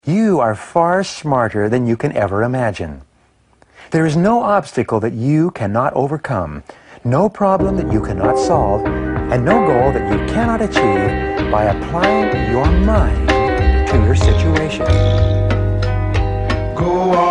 You are far smarter than you can ever imagine. There is no obstacle that you cannot overcome, no problem that you cannot solve, and no goal that you cannot achieve by applying your mind to your situation. Go on.